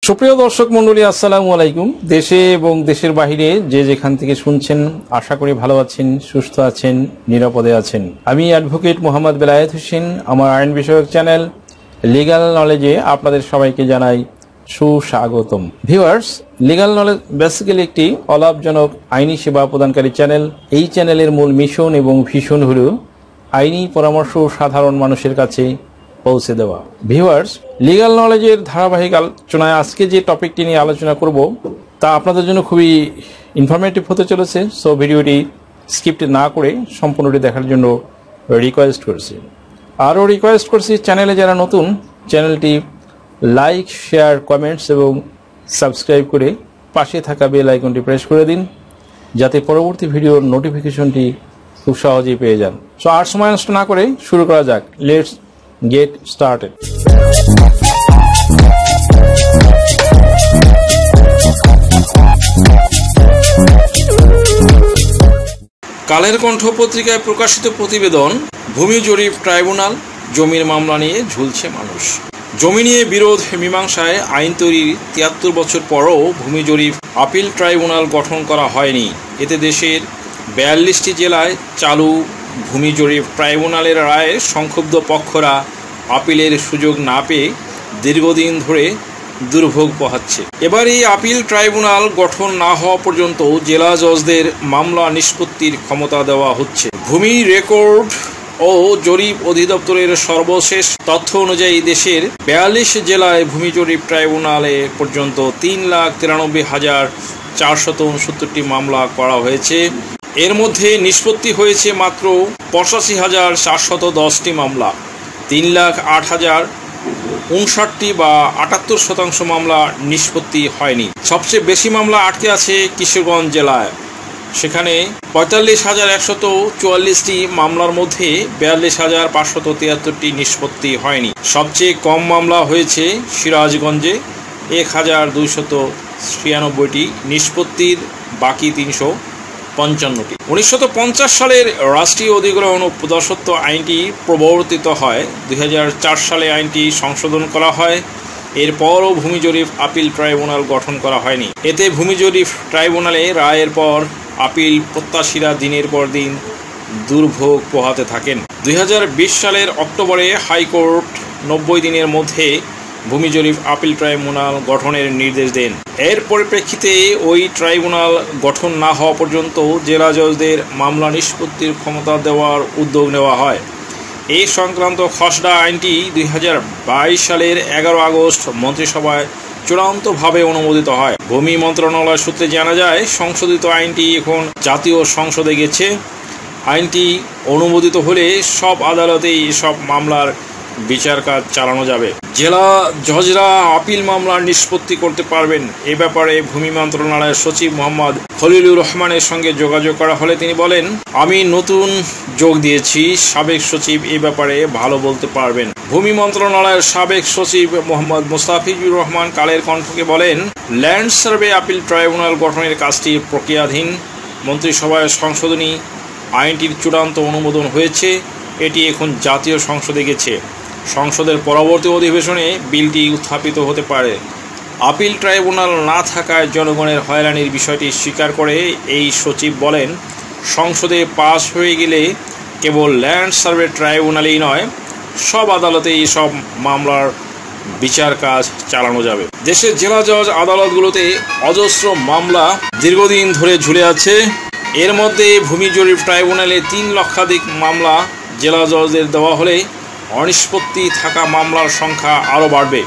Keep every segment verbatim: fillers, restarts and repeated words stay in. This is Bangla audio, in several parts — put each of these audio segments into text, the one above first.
সুপ্রিয় দর্শক মণ্ডলী, আসসালামু আলাইকুম। দেশে এবং দেশের বাহিরে যে যেখান থেকে শুনছেন, আশা করি ভালো আছেন, সুস্থ আছেন, নিরাপদে আছেন। আমি অ্যাডভোকেট মোহাম্মদ বেলায়েত হোসেন। আমার আইন বিষয়ক চ্যানেল লিগ্যাল নলেজে আপনাদের সবাইকে জানাই সুস্বাগতম। ভিউয়ার্স, লিগ্যাল নলেজ বেসিক্যালি একটি অলাভজনক আইনি সেবা প্রদানকারী চ্যানেল। এই চ্যানেলের মূল মিশন এবং ভিশন হল আইনি পরামর্শ সাধারণ মানুষের কাছে পৌঁছে দেওয়া। ভিউয়ার্স, লিগ্যাল নলেজের ধারাবাহিক আলোচনায় আজকে যে টপিকটি নিয়ে আলোচনা করব তা আপনাদের জন্য খুবই ইনফরমেটিভ হতে চলেছে। সো ভিডিওটি স্কিপ না করে সম্পূর্ণটি দেখার জন্য রিকোয়েস্ট করছি। আরও রিকোয়েস্ট করছি, চ্যানেলে যারা নতুন, চ্যানেলটি লাইক, শেয়ার, কমেন্টস এবং সাবস্ক্রাইব করে পাশে থাকা বেল আইকনটি প্রেস করে দিন, যাতে পরবর্তী ভিডিওর নোটিফিকেশনটি খুব সহজেই পেয়ে যান। সো আর সময় নষ্ট না করে শুরু করা যাক। Let's get started. Kaler Kantho পত্রিকায় প্রকাশিত প্রতিবেদন, ভূমি জরিপ ট্রাইব্যুনাল, জমির মামলা নিয়ে ঝুলছে মানুষ। জমি নিয়ে বিরোধ মীমাংসায় আইন তৈরির তিয়াত্তর বছর পরও ভূমি জরিপ আপিল ট্রাইব্যুনাল গঠন করা হয়নি। এতে দেশের বিয়াল্লিশটি জেলায় চালু ভূমি জরিপ ট্রাইব্যুনালের রায়ে সংক্ষুব্ধ পক্ষরা আপিলের সুযোগ না পেয়ে দীর্ঘদিন ধরে দুর্ভোগ পোহাচ্ছে। এবার এই আপিল ট্রাইব্যুনাল গঠন না হওয়া পর্যন্ত জেলা জজদের মামলা নিষ্পত্তির ক্ষমতা দেওয়া হচ্ছে। ভূমি রেকর্ড ও জরিপ অধিদপ্তরের সর্বশেষ তথ্য অনুযায়ী দেশের বিয়াল্লিশ জেলায় ভূমি জরিপ ট্রাইব্যুনালে পর্যন্ত তিন লাখ তিরানব্বই হাজার চারশত উনসত্তরটি মামলা করা হয়েছে। এর মধ্যে নিষ্পত্তি হয়েছে মাত্র পঁচাশি হাজার চারশত দশটি মামলা। তিন লাখ আট হাজার উনষাটটি বা আটাত্তর শতাংশ মামলা নিষ্পত্তি হয়নি। সবচেয়ে বেশি মামলা আটকে আছে কিশোরগঞ্জ জেলায়। সেখানে পঁয়তাল্লিশ হাজার একশত চুয়াল্লিশটি মামলার মধ্যে বিয়াল্লিশ হাজার পাঁচশত তিয়াত্তরটি নিষ্পত্তি হয়নি। সবচেয়ে কম মামলা হয়েছে সিরাজগঞ্জে, এক হাজার দুইশত ছিয়ানব্বইটি। নিষ্পত্তির বাকি তিনশো পঞ্চান্নটি। উনিশশো পঞ্চাশ সালের রাষ্ট্রীয় অধিগ্রহণ ও প্রজাস্বত্ব আইনটি প্রবর্তিত হয়। দুই হাজার চার সালে আইনটি সংশোধন করা হয়। এরপরও ভূমি জরিপ আপিল ট্রাইব্যুনাল গঠন করা হয়নি। এতে ভূমি জরিপ ট্রাইব্যুনালে রায়ের পর আপিল প্রত্যাশীরা দিনের পর দিন দুর্ভোগ পোহাতে থাকেন। দুই হাজার বিশ সালের অক্টোবরে হাইকোর্ট নব্বই দিনের মধ্যে ভূমি জরিপ আপিল ট্রাইব্যুনাল গঠনের নির্দেশ দেন। এর পরিপ্রেক্ষিতে ওই ট্রাইব্যুনাল গঠন না হওয়া পর্যন্ত জেলা জজদের মামলা নিষ্পত্তির ক্ষমতা দেওয়ার উদ্যোগ নেওয়া হয়। এই সংক্রান্ত খসড়া আইনটি দুই হাজার বাইশ সালের এগারো আগস্ট মন্ত্রিসভায় চূড়ান্তভাবে অনুমোদিত হয়। ভূমি মন্ত্রণালয় সূত্রে জানা যায়, সংশোধিত আইনটি এখন জাতীয় সংসদে গেছে। আইনটি অনুমোদিত হলে সব আদালতেই এসব মামলার বিচার কাজ চালানো যাবে। জেলা জজরা আপিল মামলার নিষ্পত্তি করতে পারবেন। এ ব্যাপারে ভূমি মন্ত্রণালয়ের সচিব মোহাম্মদ খলিলুর রহমানের সঙ্গে যোগাযোগ করা হলে তিনি বলেন, আমি নতুন যোগ দিয়েছি, সাবেক সচিব এ ব্যাপারে ভালো বলতে পারবেন। ভূমি মন্ত্রণালয়ের সাবেক সচিব মোহাম্মদ মুস্তাফিজুর রহমান কালের কণ্ঠকে বলেন, ল্যান্ড সার্ভে আপিল ট্রাইব্যুনাল গঠনের কাজটি প্রক্রিয়াধীন। মন্ত্রিসভায় সংশোধনী আইনটির চূড়ান্ত অনুমোদন হয়েছে। এটি এখন জাতীয় সংসদে গেছে। সংসদের পরবর্তী অধিবেশনে বিলটি উত্থাপিত হতে পারে। আপিল ট্রাইব্যুনাল না থাকায় জনগণের হয়রানির বিষয়টি স্বীকার করে এই সচিব বলেন, সংসদে পাস হয়ে গেলে কেবল ল্যান্ড সার্ভে ট্রাইব্যুনালেই নয়, সব আদালতেই সব মামলার বিচার কাজ চালানো যাবে। দেশের জেলা জজ আদালতগুলোতে অজস্র মামলা দীর্ঘদিন ধরে ঝুলে আছে। এর মধ্যে ভূমি জরিপ ট্রাইব্যুনালে তিন লক্ষাধিক মামলা জেলা জজদের দেওয়া হলে অনিষ্পত্তি থাকা মামলার সংখ্যা আরও বাড়বে।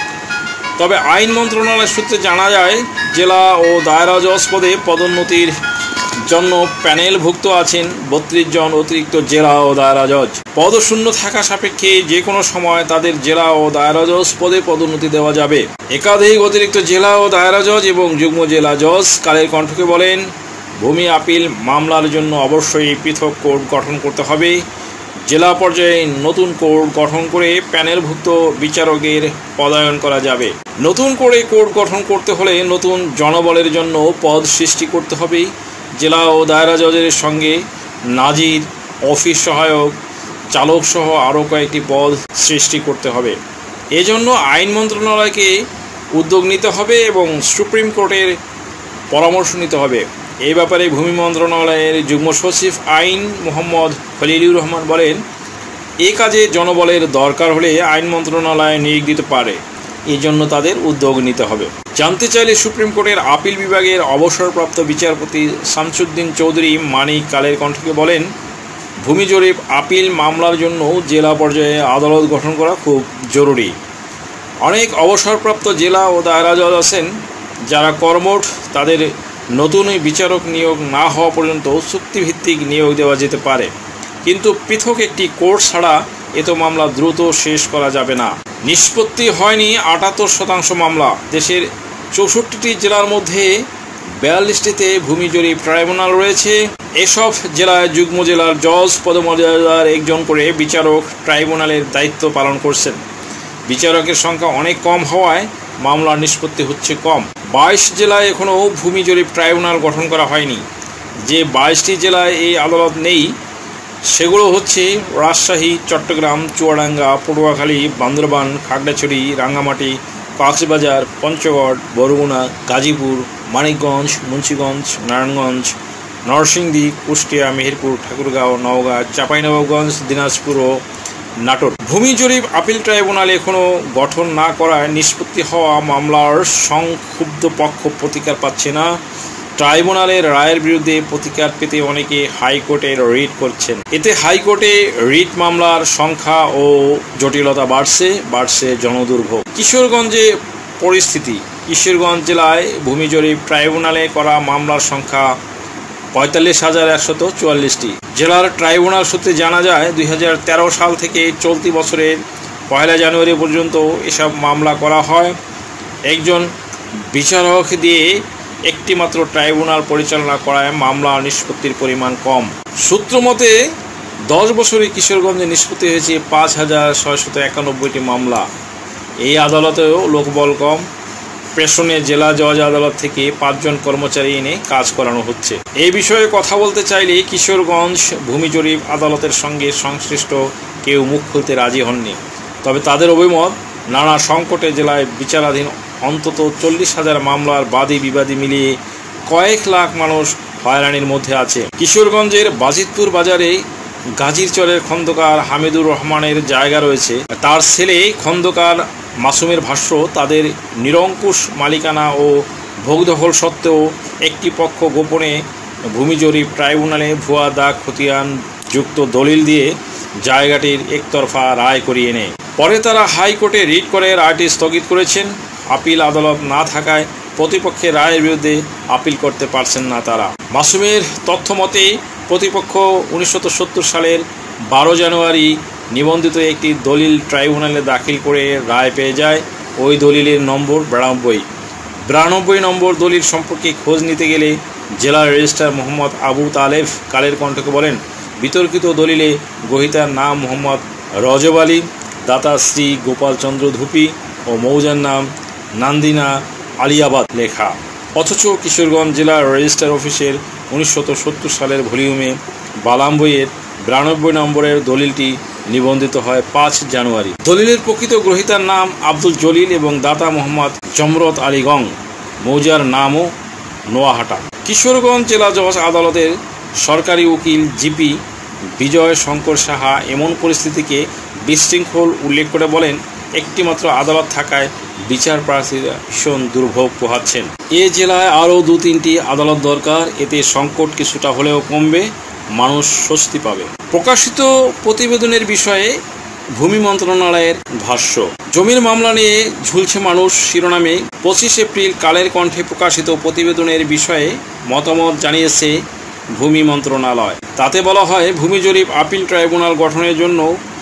তবে আইন মন্ত্রণালয় সূত্রে জানা যায়, জেলা ও দায়রা জজ পদে পদোন্নতির জন্য প্যানেলভুক্ত আছেন বত্রিশ জন অতিরিক্ত জেলা ও দায়রা জজ। পদশূন্য থাকা সাপেক্ষে যে কোনো সময় তাদের জেলা ও দায়রা জজ পদে পদোন্নতি দেওয়া যাবে। একাধিক অতিরিক্ত জেলা ও দায়রা জজ এবং যুগ্ম জেলা জজ কালের কণ্ঠকে বলেন, ভূমি আপিল মামলার জন্য অবশ্যই পৃথক কোর্ট গঠন করতে হবে। জেলা পর্যায়ে নতুন কোর্ট গঠন করে প্যানেলভুক্ত বিচারকের পদায়ন করা যাবে। নতুন করে কোর্ট গঠন করতে হলে নতুন জনবলের জন্য পদ সৃষ্টি করতে হবে। জেলা ও দায়রা জজের সঙ্গে নাজির, অফিস সহায়ক, চালক সহ আরও কয়েকটি পদ সৃষ্টি করতে হবে। এজন্য আইন মন্ত্রণালয়কে উদ্যোগ নিতে হবে এবং সুপ্রিম কোর্টের পরামর্শ নিতে হবে। এই ব্যাপারে ভূমি মন্ত্রণালয়ের যুগ্ম সচিব আইন মোহাম্মদ খলিলুর রহমান বলেন, এ কাজে জনবলের দরকার হলে আইন মন্ত্রণালয় নিয়োগ দিতে পারে, এই জন্য তাদের উদ্যোগ নিতে হবে। জানতে চাইলে সুপ্রিম কোর্টের আপিল বিভাগের অবসরপ্রাপ্ত বিচারপতি শামসুদ্দিন চৌধুরী মানিক কালের কণ্ঠকে বলেন, ভূমি জরিপ আপিল মামলার জন্য জেলা পর্যায়ে আদালত গঠন করা খুব জরুরি। অনেক অবসরপ্রাপ্ত জেলা ও দায়রা জজ আছেন যারা কর্মঠ, তাদের নতুন বিচারক নিয়োগ না হওয়া পর্যন্ত চুক্তিভিত্তিক নিয়োগ দেওয়া যেতে পারে, কিন্তু পৃথক একটি কোর্ট ছাড়া এত মামলা দ্রুত শেষ করা যাবে না। নিষ্পত্তি হয়নি আটাত্তর শতাংশ মামলা। দেশের চৌষট্টিটি জেলার মধ্যে বিয়াল্লিশটিতে ভূমি জরিপ ট্রাইব্যুনাল রয়েছে। এসব জেলায় যুগ্ম জেলার জজ পদমর্যাদার একজন করে বিচারক ট্রাইব্যুনালের দায়িত্ব পালন করছেন। বিচারকের সংখ্যা অনেক কম হওয়ায় মামলার নিষ্পত্তি হচ্ছে কম। বাইশ জেলায় এখনও ভূমি জরিপ ট্রাইব্যুনাল গঠন করা হয়নি। যে বাইশটি জেলায় এই আদালত নেই সেগুলো হচ্ছে রাজশাহী, চট্টগ্রাম, চুয়াডাঙ্গা, পটুয়াখালী, বান্দরবান, খাগড়াছড়ি, রাঙ্গামাটি, কক্সবাজার, পঞ্চগড়, বরগুনা, গাজীপুর, মানিকগঞ্জ, মুন্সিগঞ্জ, নারায়ণগঞ্জ, নরসিংদী, কুষ্টিয়া, মেহেরপুর, ঠাকুরগাঁও, নওগাঁ, চাঁপাইনবাবগঞ্জ, দিনাজপুর ও নাটোর। ভূমি জরিপ আপিল ট্রাইব্যুনাল এখনও গঠন না করায় নিষ্পত্তি হওয়া মামলার সংক্ষুব্ধ পক্ষ প্রতিকার পাচ্ছে না। ট্রাইব্যুনালের রায়ের বিরুদ্ধে প্রতিকার পেতে অনেকে হাইকোর্টের রিট করছেন। এতে হাইকোর্টে রিট মামলার সংখ্যা ও জটিলতা বাড়ছে বাড়ছে জনদুর্ভোগ। কিশোরগঞ্জে পরিস্থিতি। কিশোরগঞ্জ জেলায় ভূমি জরিপ ট্রাইব্যুনালে করা মামলার সংখ্যা পঁয়তাল্লিশ হাজার একশত চুয়াল্লিশটি। জেলার ট্রাইব্যুনাল সূত্রে জানা যায়, দুই হাজার তেরো সাল থেকে চলতি বছরের পয়লা জানুয়ারি পর্যন্ত এসব মামলা করা হয়। একজন বিচারক দিয়ে একটি মাত্র ট্রাইব্যুনাল পরিচালনা করায় মামলা নিষ্পত্তির পরিমাণ কম। সূত্র মতে দশ বছরে কিশোরগঞ্জে নিষ্পত্তি হয়েছে পাঁচ হাজার ছয়শত একানব্বইটি মামলা। এই আদালতেও লোকবল কম। প্রেষণে জেলা জজ আদালত থেকে পাঁচজন কর্মচারী এনে কাজ করানো হচ্ছে। এই বিষয়ে কথা বলতে চাইলে কিশোরগঞ্জ ভূমি জরিপ আদালতের সঙ্গে সংশ্লিষ্ট কেউ মুখ খুলতে রাজি হননি। তবে তাদের অভিমত, নানা সংকটে জেলায় বিচারাধীন অন্তত চল্লিশ হাজার মামলার বাদী বিবাদী মিলিয়ে কয়েক লাখ মানুষ হয়রানির মধ্যে আছে। কিশোরগঞ্জের বাজিতপুর বাজারে গাজীরচরের খন্দকার হামিদুর রহমানের জায়গা রয়েছে। তার ছেলে খন্দকার মাসুমের ভাষ্য, তাদের নিরঙ্কুশ মালিকানা ও ভোগদখল সত্ত্বেও একটি পক্ষ গোপনে ভূমি জরিপ ট্রাইব্যুনালে ভুয়া দাগ খতিয়ান যুক্ত দলিল দিয়ে জায়গাটির একতরফা রায় করিয়ে নেয়। পরে তারা হাইকোর্টে রিট করে রায়টি স্থগিত করেছেন। আপিল আদালত না থাকায় প্রতিপক্ষের রায়ের বিরুদ্ধে আপিল করতে পারছেন না তারা। মাসুমের তথ্য মতে প্রতিপক্ষ উনিশশো সত্তর সালের বারো জানুয়ারি নিবন্ধিত একটি দলিল ট্রাইব্যুনালে দাখিল করে রায় পেয়ে যায়। ওই দলিলের নম্বর বিরানব্বই বিরানব্বই নম্বর দলিল সম্পর্কে খোঁজ নিতে গেলে জেলা রেজিস্ট্রার মোহাম্মদ আবু তালেব কালের কণ্ঠকে বলেন, বিতর্কিত দলিলে গ্রহীতার নাম মোহাম্মদ রজব আলী, দাতা শ্রী গোপালচন্দ্র ধুপি ও মৌজার নাম নান্দিনা আলিয়াবাদ লেখা। অথচ কিশোরগঞ্জ জেলার রেজিস্ট্রার অফিসের উনিশশো সত্তর সালের ভলিউমে বালাম বইয়ের বিরানব্বই নম্বরের দলিলটি নিবন্ধিত হয় পাঁচ জানুয়ারি। দলিলের প্রকৃত গ্রহীতার নাম আব্দুল জলিল এবং দাতা মোহাম্মদ জমরত আলী গং, মৌজার নামও নোয়াহাটা। কিশোরগঞ্জ জেলা জজ আদালতের সরকারি উকিল জিপি বিজয় শঙ্কর সাহা এমন পরিস্থিতিকে বিশৃঙ্খল উল্লেখ করে বলেন, একটিমাত্র আদালত থাকায় বিচার প্রার্থীরা ভীষণ দুর্ভোগ পোহাচ্ছেন। এ জেলায় আরও দু তিনটি আদালত দরকার, এতে সংকট কিছুটা হলেও কমবে, মানুষ স্বস্তি পাবে। প্রকাশিত প্রতিবেদনের বিষয়ে ভূমি মন্ত্রণালয়ের ভাষ্য। জমির মামলা নিয়ে ঝুলছে মানুষ শিরোনামে পঁচিশ এপ্রিল কালের কণ্ঠে প্রকাশিত প্রতিবেদনের বিষয়ে মতামত জানিয়েছে ভূমি মন্ত্রণালয়। তাতে বলা হয়, ভূমি জরিপ আপিল ট্রাইব্যুনাল গঠনের জন্য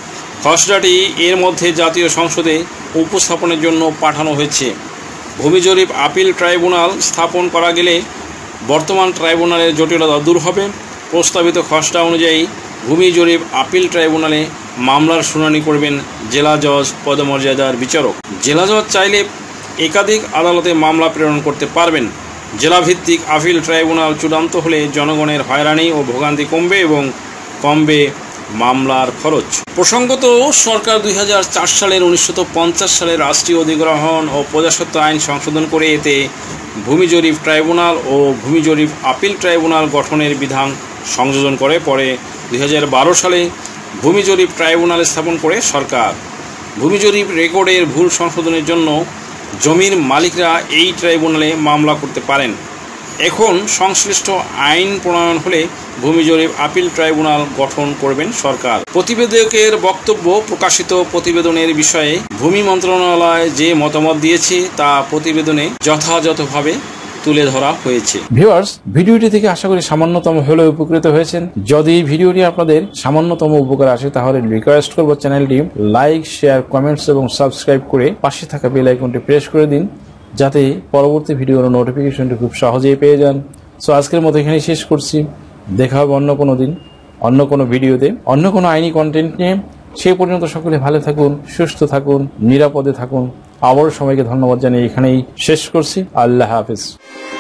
খসড়াটি এর মধ্যে জাতীয় সংসদে উপস্থাপনের জন্য পাঠানো হয়েছে। ভূমি জরিপ আপিল ট্রাইব্যুনাল স্থাপন করা গেলে বর্তমান ট্রাইব্যুনালের জটিলতা দূর হবে। প্রস্তাবিত খসড়া অনুযায়ী ভূমি জরিপ আপিল ট্রাইব্যুনালে মামলার শুনানি করবেন জেলা জজ পদমর্যাদার বিচারক। জেলা জজ চাইলে একাধিক আদালতে মামলা প্রেরণ করতে পারবেন। জেলাভিত্তিক আপিল ট্রাইব্যুনাল চূড়ান্ত হলে জনগণের হয়রানি ও ভোগান্তি কমবে এবং কমবে মামলার খরচ। প্রসঙ্গত, সরকার দুই হাজার চার সালের উনিশশো পঞ্চাশ সালের রাষ্ট্রীয় অধিগ্রহণ ও প্রজাস্বত্ব আইন সংশোধন করে এতে ভূমি জরিপ ট্রাইব্যুনাল ও ভূমি জরিপ আপিল ট্রাইব্যুনাল গঠনের বিধান সংযোজন করে। পরে দুই হাজার বারো সালে ভূমি জরিপ ট্রাইব্যুনাল স্থাপন করে সরকার। ভূমি জরিপ রেকর্ডের ভুল সংশোধনের জন্য জমির মালিকরা এই ট্রাইব্যুনালে মামলা করতে পারেন। এখন সংশ্লিষ্ট আইন প্রণয়ন হলে ভূমি জরিপ আপিল ট্রাইব্যুনাল গঠন করবেন সরকার। প্রতিবেদকের বক্তব্য, প্রকাশিত প্রতিবেদনের বিষয়ে ভূমি মন্ত্রণালয় যে মতামত দিয়েছে তা প্রতিবেদনে যথাযথভাবে তুলে ধরা হয়েছে। ভিউয়ার্স, ভিডিওটি থেকে আশা করি সামান্যতম হলেও উপকৃত হয়েছেন। যদি ভিডিওটি আপনাদের সামান্যতম উপকার আসে তাহলে রিকোয়েস্ট করব চ্যানেলটি লাইক, শেয়ার, কমেন্টস এবং সাবস্ক্রাইব করে পাশে থাকা বেল আইকনটি প্রেস করে দিন, যাতে পরবর্তী ভিডিওর নোটিফিকেশনটি খুব সহজেই পেয়ে যান। সো আজকের মতো এখানেই শেষ করছি। দেখা হবে অন্য কোনো দিন, অন্য কোনো ভিডিওতে, অন্য কোনো আইনি কন্টেন্ট নিয়ে। সেই পর্যন্ত সকলে ভালো থাকুন, সুস্থ থাকুন, নিরাপদে থাকুন। আবারও সবাইকে ধন্যবাদ জানিয়ে এখানেই শেষ করছি। আল্লাহ হাফিজ।